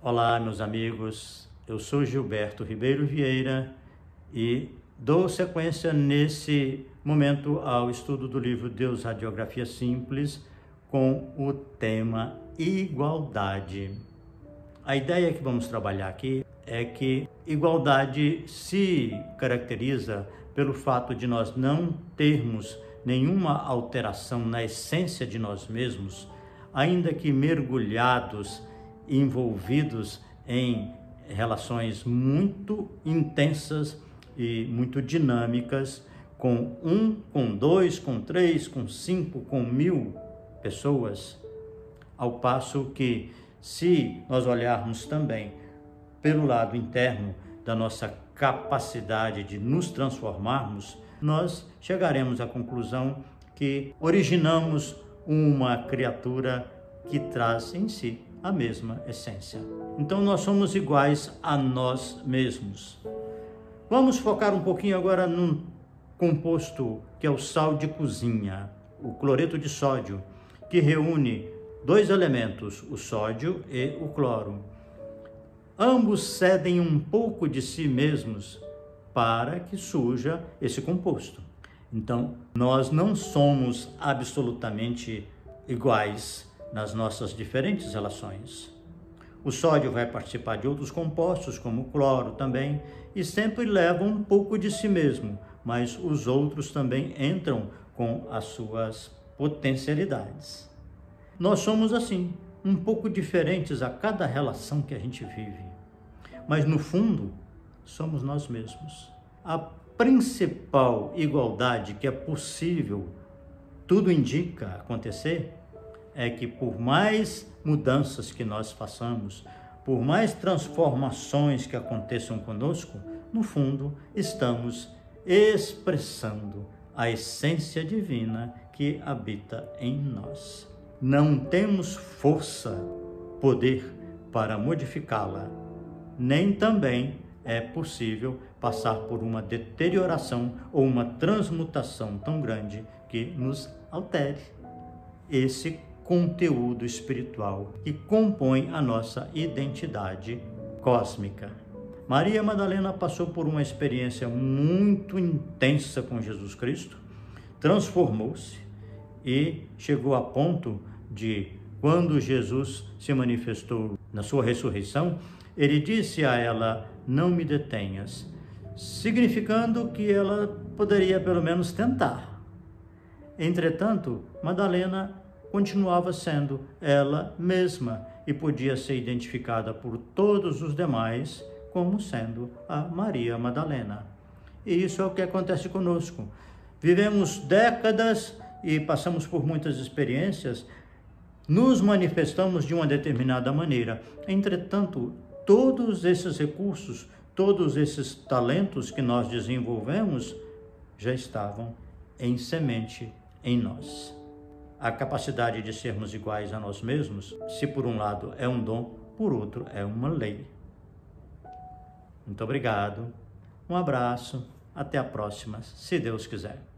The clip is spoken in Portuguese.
Olá, meus amigos, eu sou Gilberto Ribeiro Vieira e dou sequência nesse momento ao estudo do livro Deus Radiografia Simples com o tema igualdade. A ideia que vamos trabalhar aqui é que igualdade se caracteriza pelo fato de nós não termos nenhuma alteração na essência de nós mesmos, ainda que mergulhados, envolvidos em relações muito intensas e muito dinâmicas, com 1, com 2, com 3, com 5, com 1000 pessoas, ao passo que, se nós olharmos também pelo lado interno da nossa capacidade de nos transformarmos, nós chegaremos à conclusão que originamos uma criatura que traz em si a mesma essência. Então nós somos iguais a nós mesmos. Vamos focar um pouquinho agora num composto que é o sal de cozinha, o cloreto de sódio, que reúne dois elementos, o sódio e o cloro. Ambos cedem um pouco de si mesmos para que surja esse composto. Então, nós não somos absolutamente iguais nas nossas diferentes relações. O sódio vai participar de outros compostos, como o cloro também, e sempre leva um pouco de si mesmo, mas os outros também entram com as suas potencialidades. Nós somos assim, um pouco diferentes a cada relação que a gente vive, mas no fundo somos nós mesmos. A principal igualdade que é possível, tudo indica acontecer, é que por mais mudanças que nós façamos, por mais transformações que aconteçam conosco, no fundo estamos expressando a essência divina que habita em nós. Não temos força, poder para modificá-la, nem também é possível passar por uma deterioração ou uma transmutação tão grande que nos altere esse conteúdo espiritual que compõe a nossa identidade cósmica. Maria Madalena passou por uma experiência muito intensa com Jesus Cristo, transformou-se e chegou a ponto de, quando Jesus se manifestou na sua ressurreição, ele disse a ela: não me detenhas, significando que ela poderia pelo menos tentar. Entretanto, Madalena continuava sendo ela mesma e podia ser identificada por todos os demais como sendo a Maria Madalena. E isso é o que acontece conosco. Vivemos décadas e passamos por muitas experiências, nos manifestamos de uma determinada maneira. Entretanto, todos esses recursos, todos esses talentos que nós desenvolvemos já estavam em semente em nós. A capacidade de sermos iguais a nós mesmos, se por um lado é um dom, por outro é uma lei. Muito obrigado, um abraço, até a próxima, se Deus quiser.